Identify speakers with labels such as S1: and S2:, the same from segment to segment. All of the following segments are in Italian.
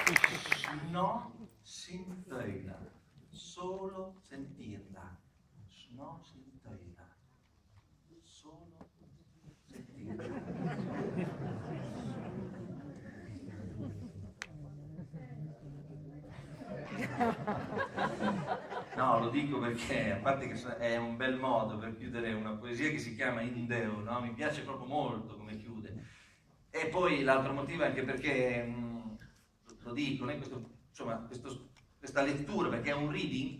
S1: No, sintoila, solo sentirla. No, sintoila, solo sentirla. No, lo dico perché, a parte che è un bel modo per chiudere una poesia che si chiama In Deo, no? Mi piace proprio molto come chiude. E poi l'altro motivo è anche perché, lo dico, noi questa lettura, perché è un reading,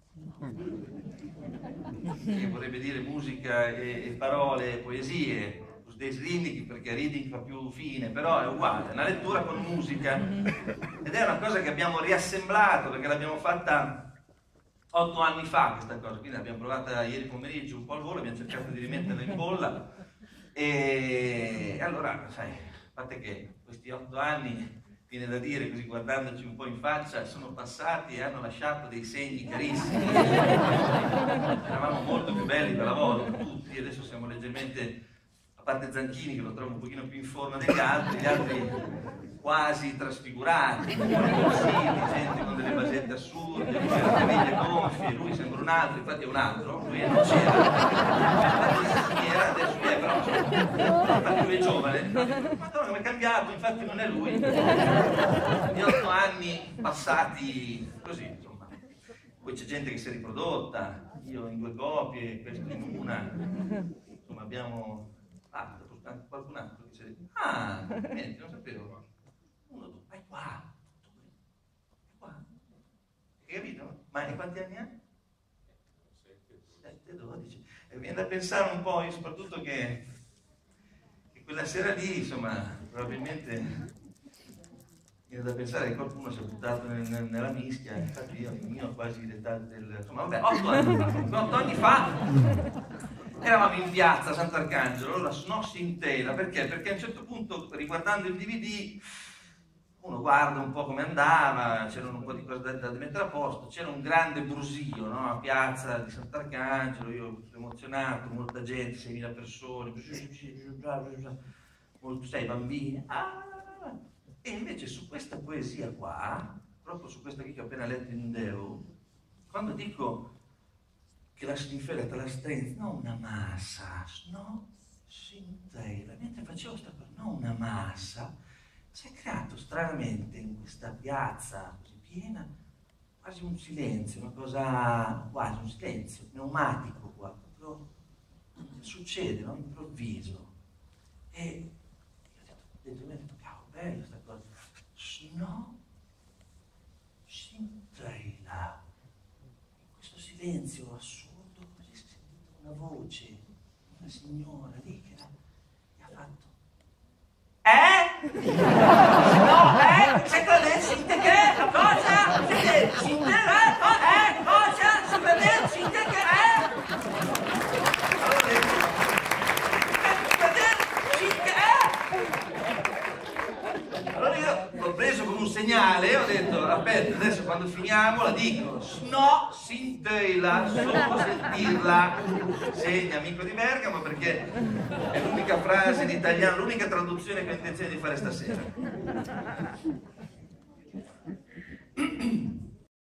S1: che vorrebbe dire musica e parole, poesie, dei reading, perché reading fa più fine, però è uguale, è una lettura con musica, ed è una cosa che abbiamo riassemblato, perché l'abbiamo fatta 8 anni fa questa cosa, quindi l'abbiamo provata ieri pomeriggio un po' al volo, abbiamo cercato di rimetterla in bolla, e allora, sai, a parte che questi 8 anni, viene da dire così guardandoci un po' in faccia, sono passati e hanno lasciato dei segni carissimi. Eravamo molto più belli quella volta, tutti, adesso siamo leggermente, a parte Zanchini che lo trovo un pochino più in forma degli altri quasi trasfigurati, gente con delle basette assurde, con le caviglie gonfie, lui sembra un altro, infatti è un altro, lui non c'era, adesso è, però infatti lui è giovane, madonna come è cambiato, infatti non è lui, gli 8 anni passati così, insomma. Poi c'è gente che si è riprodotta, io in 2 copie, questo in una, insomma abbiamo qualcun altro che si è detto, niente, non sapevo. Vai qua, hai capito? Ma quanti anni ha? 7, 12. E viene da pensare un po', io soprattutto che quella sera lì, insomma, probabilmente viene da pensare che qualcuno si è buttato nella mischia, infatti io il mio quasi l'età del... insomma, vabbè, 8 anni fa eravamo in piazza Sant'Arcangelo, allora Snossi in tela, perché? Perché a un certo punto, riguardando il DVD, uno guarda un po' come andava, c'erano un po' di cose da mettere a posto, c'era un grande brusio, no? A piazza di Sant'Arcangelo, io sono emozionato, molta gente, 6.000 persone, molto, sai, bambini, e invece su questa poesia qua, proprio su questa che ho appena letto in Deo, quando dico che la sinfera te la strenza, non una massa, no, sintella, mentre facevo questa cosa, non una massa, si è creato stranamente in questa piazza così piena quasi un silenzio, una cosa, quasi un silenzio pneumatico qua, proprio succede, no? Improvviso. E io ho detto, cavolo, bella questa cosa, no, sintella, in questo silenzio assurdo, così si è sentita una voce, una signora lì che ha fatto no, sento adesso, sente che? Cosa? Sente, cosa? Sente che? Allora io l'ho preso come un segnale, ho detto, aspetta, adesso quando finiamo la dico, no, sinteila, solo sentirla, segna amico di Bergamo, perché è l'unica frase in italiano, l'unica traduzione che ho intenzione di fare stasera.